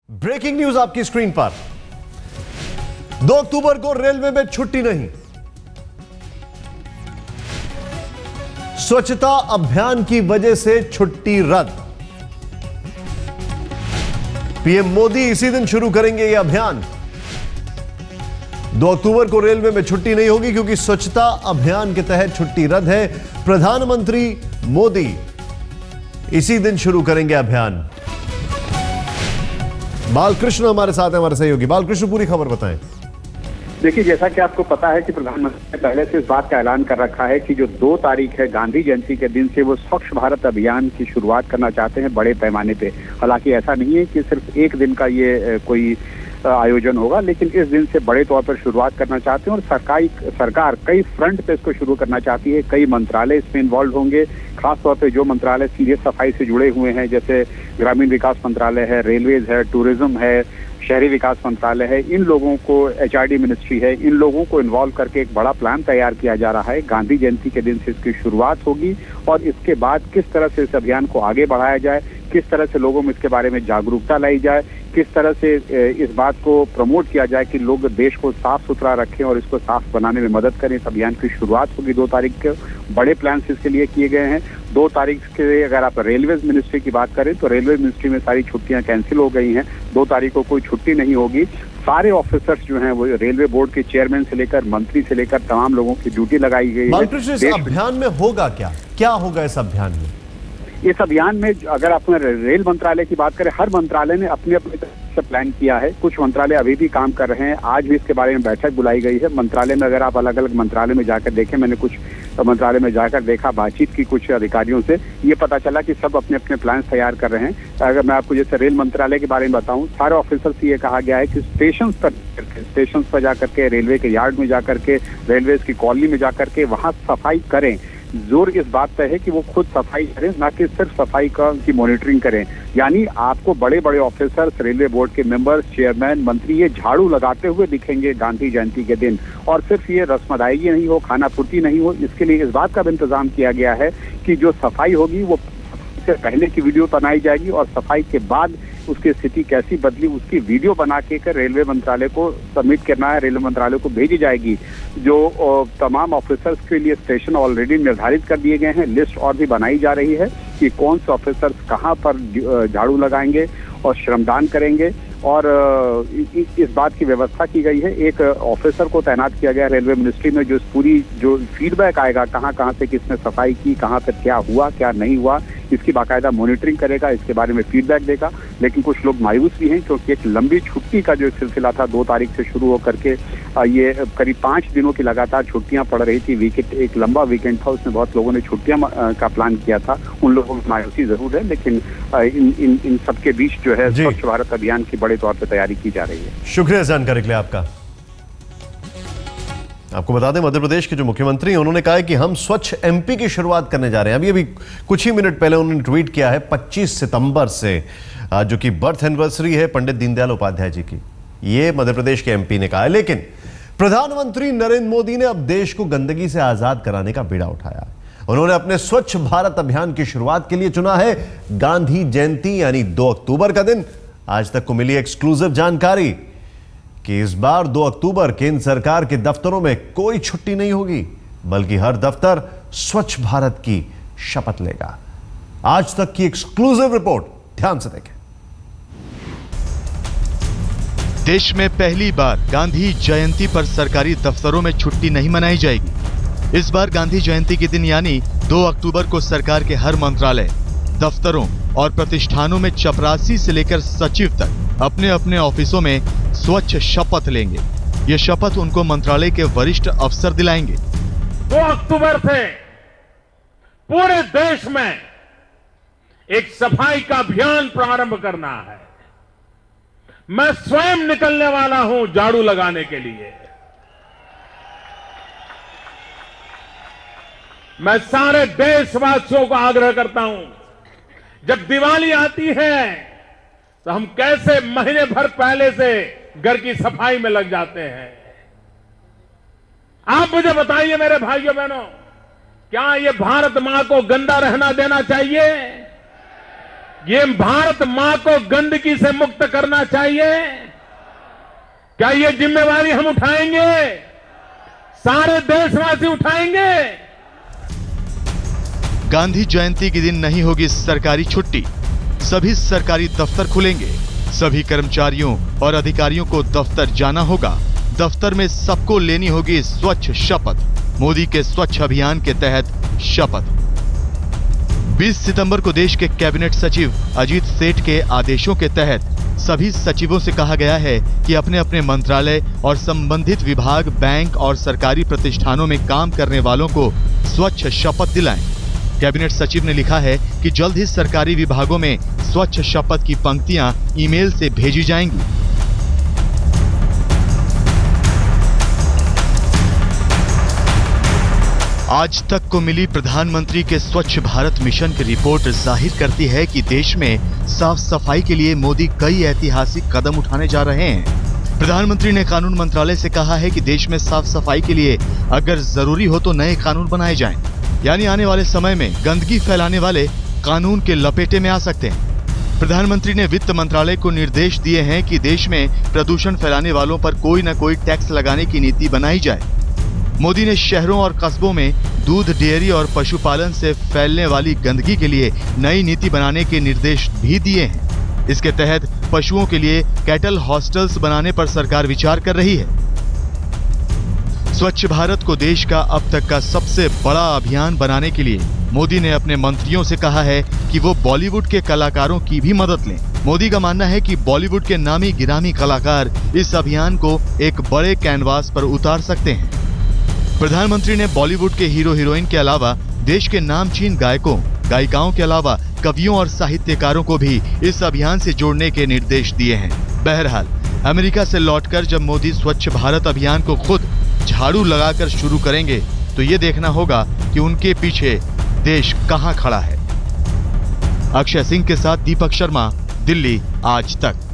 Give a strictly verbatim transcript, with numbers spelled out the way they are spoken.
Breaking news आपकी screen पर। दो अक्टूबर को रेलवे में छुट्टी नहीं। स्वच्छता अभियान की वजह से छुट्टी रद्द। पीएम मोदी इसी दिन शुरू करेंगे यह अभियान। दो अक्टूबर को रेलवे में छुट्टी नहीं होगी क्योंकि स्वच्छता अभियान के तहत छुट्टी रद्द है। प्रधानमंत्री मोदी इसी दिन शुरू करेंगे अभियान। बालकृष्ण हमारे साथ हैं, हमारे सहयोगी। बालकृष्ण, पूरी खबर बताएं। देखिए, जैसा कि आपको पता है कि प्रधानमंत्री ने पहले से इस बात का ऐलान कर रखा है कि जो दो तारीख है गांधी जयंती के दिन से वो स्वच्छ भारत अभियान की शुरुआत करना चाहते हैं बड़े पैमाने पे। हालांकि ऐसा नहीं है कि सिर्फ एक दिन का ये कोई आयोजन होगा, लेकिन इस दिन से बड़े तौर पर शुरुआत करना चाहते हैं और सरकारी सरकार कई फ्रंट पे इसको शुरू करना चाहती है। कई मंत्रालय इसमें इन्वॉल्व होंगे, खासतौर पे जो मंत्रालय सीधे सफाई से जुड़े हुए हैं, जैसे ग्रामीण विकास मंत्रालय है, रेलवेज है, टूरिज्म है, शहरी विकास मंत्रालय है। इन लोगों को, एचआरडी मिनिस्ट्री है, इन लोगों को इन्वॉल्व करके एक बड़ा प्लान तैयार किया जा रहा है। गांधी जयंती के दिन से इसकी शुरुआत होगी और इसके बाद किस तरह से इस अभियान को आगे बढ़ाया जाए, किस तरह से लोगों में इसके बारे में जागरूकता लाई जाए, किस तरह से इस बात को प्रमोट किया जाए कि लोग देश को साफ सुथरा रखें और इसको साफ बनाने में मदद करें। इस अभियान की शुरुआत होगी दो तारीख के। बड़े प्लान इसके लिए किए गए हैं। दो तारीख के अगर आप रेलवे मिनिस्ट्री की बात करें तो रेलवे मिनिस्ट्री में सारी छुट्टियां कैंसिल हो गई हैं। दो तारीख को कोई छुट्टी नहीं होगी। सारे ऑफिसर्स जो हैं वो रेलवे बोर्ड के चेयरमैन से लेकर मंत्री से लेकर तमाम लोगों की ड्यूटी लगाई गई है। इस अभियान में होगा क्या क्या होगा इस अभियान में? इस अभियान में अगर आप रेल मंत्रालय की बात करें, हर मंत्रालय ने अपने अपने तरफ से प्लान किया है। कुछ मंत्रालय अभी भी काम कर रहे हैं। आज भी इसके बारे में बैठक बुलाई गई है। मंत्रालय में अगर आप अलग अलग मंत्रालय में जाकर देखें, मैंने कुछ मंत्रालय में जाकर देखा, बातचीत की कुछ अधिकारियों से, ये पता चला कि सब अपने अपने प्लान तैयार कर रहे हैं। अगर मैं आपको जैसे रेल मंत्रालय के बारे में बताऊं, सारे ऑफिसर से ये कहा गया है कि स्टेशन पर स्टेशन पर जाकर के, रेलवे के यार्ड में जाकर के, रेलवे की कॉलोनी में जाकर के वहाँ सफाई करें। जोर इस बात पे है कि वो खुद सफाई करें, ना कि सिर्फ सफाई का की मॉनिटरिंग करें। यानी आपको बड़े बड़े ऑफिसर्स, रेलवे बोर्ड के मेंबर्स, चेयरमैन, मंत्री ये झाड़ू लगाते हुए दिखेंगे गांधी जयंती के दिन। और सिर्फ ये रस्म अदायगी नहीं हो, खाना पूर्ति नहीं हो, इसके लिए इस बात का भी इंतजाम किया गया है कि जो सफाई होगी वो से पहले की वीडियो बनाई जाएगी और सफाई के बाद उसकी स्थिति कैसी बदली उसकी वीडियो बना के कर रेलवे मंत्रालय को सबमिट करना है, रेलवे मंत्रालय को भेजी जाएगी। जो तमाम ऑफिसर्स के लिए स्टेशन ऑलरेडी निर्धारित कर दिए गए हैं, लिस्ट और भी बनाई जा रही है कि कौन से ऑफिसर्स कहाँ पर झाड़ू लगाएंगे और श्रमदान करेंगे। और इस बात की व्यवस्था की गई है, एक ऑफिसर को तैनात किया गया रेलवे मिनिस्ट्री में, जो पूरी जो फीडबैक आएगा कहाँ कहाँ से किसने सफाई की, कहाँ पर क्या हुआ क्या नहीं हुआ, इसकी बाकायदा मॉनिटरिंग करेगा, इसके बारे में फीडबैक देगा। लेकिन कुछ लोग मायूस भी हैं क्योंकि एक लंबी छुट्टी का जो सिलसिला था दो तारीख से शुरू होकर के ये करीब पाँच दिनों की लगातार छुट्टियां पड़ रही थी। वीकेंड, एक लंबा वीकेंड था, उसमें बहुत लोगों ने छुट्टियां का प्लान किया था। उन लोगों में मायूसी जरूर है, लेकिन इन इन इन सबके बीच जो है स्वच्छ भारत अभियान की बड़े तौर पर तैयारी की जा रही है। शुक्रिया जानकारी के लिए आपका। आपको बता दें, मध्य प्रदेश के जो मुख्यमंत्री हैं उन्होंने कहा है कि हम स्वच्छ एमपी की शुरुआत करने जा रहे हैं। अभी अभी कुछ ही मिनट पहले उन्होंने ट्वीट किया है पच्चीस सितंबर से, जो कि बर्थ एनिवर्सरी है पंडित दीनदयाल उपाध्याय जी की। ये मध्य प्रदेश के एमपी ने कहा है। लेकिन प्रधानमंत्री नरेंद्र मोदी ने अब देश को गंदगी से आजाद कराने का बीड़ा उठाया। उन्होंने अपने स्वच्छ भारत अभियान की शुरुआत के लिए चुना है गांधी जयंती यानी दो अक्टूबर का दिन। आज तक को मिली एक्सक्लूसिव जानकारी कि इस बार दो अक्टूबर केंद्र सरकार के दफ्तरों में कोई छुट्टी नहीं होगी, बल्कि हर दफ्तर स्वच्छ भारत की शपथ लेगा। आज तक की एक्सक्लूसिव रिपोर्ट ध्यान से देखें। देश में पहली बार गांधी जयंती पर सरकारी दफ्तरों में छुट्टी नहीं मनाई जाएगी। इस बार गांधी जयंती के दिन यानी दो अक्टूबर को सरकार के हर मंत्रालय, दफ्तरों और प्रतिष्ठानों में चपरासी से लेकर सचिव तक अपने अपने ऑफिसों में स्वच्छ शपथ लेंगे। ये शपथ उनको मंत्रालय के वरिष्ठ अफसर दिलाएंगे। दो अक्टूबर से पूरे देश में एक सफाई का अभियान प्रारंभ करना है। मैं स्वयं निकलने वाला हूं झाड़ू लगाने के लिए। मैं सारे देशवासियों को आग्रह करता हूं, जब दिवाली आती है तो हम कैसे महीने भर पहले से घर की सफाई में लग जाते हैं। आप मुझे बताइए मेरे भाइयों बहनों, क्या ये भारत मां को गंदा रहना देना चाहिए? ये भारत मां को गंदगी से मुक्त करना चाहिए। क्या ये जिम्मेवारी हम उठाएंगे? सारे देशवासी उठाएंगे। गांधी जयंती के दिन नहीं होगी सरकारी छुट्टी। सभी सरकारी दफ्तर खुलेंगे। सभी कर्मचारियों और अधिकारियों को दफ्तर जाना होगा। दफ्तर में सबको लेनी होगी स्वच्छ शपथ। मोदी के स्वच्छ अभियान के तहत शपथ। बीस सितंबर को देश के कैबिनेट सचिव अजीत सेठ के आदेशों के तहत सभी सचिवों से कहा गया है कि अपने अपने मंत्रालय और संबंधित विभाग, बैंक और सरकारी प्रतिष्ठानों में काम करने वालों को स्वच्छ शपथ दिलाएं। कैबिनेट सचिव ने लिखा है कि जल्द ही सरकारी विभागों में स्वच्छ शपथ की पंक्तियां ईमेल से भेजी जाएंगी। आज तक को मिली प्रधानमंत्री के स्वच्छ भारत मिशन की रिपोर्ट जाहिर करती है कि देश में साफ सफाई के लिए मोदी कई ऐतिहासिक कदम उठाने जा रहे हैं। प्रधानमंत्री ने कानून मंत्रालय से कहा है कि देश में साफ सफाई के लिए अगर जरूरी हो तो नए कानून बनाए जाएं, यानी आने वाले समय में गंदगी फैलाने वाले कानून के लपेटे में आ सकते हैं। प्रधानमंत्री ने वित्त मंत्रालय को निर्देश दिए हैं कि देश में प्रदूषण फैलाने वालों पर कोई न कोई टैक्स लगाने की नीति बनाई जाए। मोदी ने शहरों और कस्बों में दूध, डेयरी और पशुपालन से फैलने वाली गंदगी के लिए नई नीति बनाने के निर्देश भी दिए हैं। इसके तहत पशुओं के लिए कैटल हॉस्टल्स बनाने पर सरकार विचार कर रही है। स्वच्छ भारत को देश का अब तक का सबसे बड़ा अभियान बनाने के लिए मोदी ने अपने मंत्रियों से कहा है कि वो बॉलीवुड के कलाकारों की भी मदद लें। मोदी का मानना है कि बॉलीवुड के नामी गिरामी कलाकार इस अभियान को एक बड़े कैनवास पर उतार सकते हैं। प्रधानमंत्री ने बॉलीवुड के हीरो हीरोइन के अलावा देश के नामचीन गायकों, गायिकाओं के अलावा कवियों और साहित्यकारों को भी इस अभियान से जोड़ने के निर्देश दिए हैं। बहरहाल, अमेरिका से लौटकर जब मोदी स्वच्छ भारत अभियान को खुद झाड़ू लगाकर शुरू करेंगे तो ये देखना होगा कि उनके पीछे देश कहां खड़ा है। अक्षय सिंह के साथ दीपक शर्मा, दिल्ली आज तक।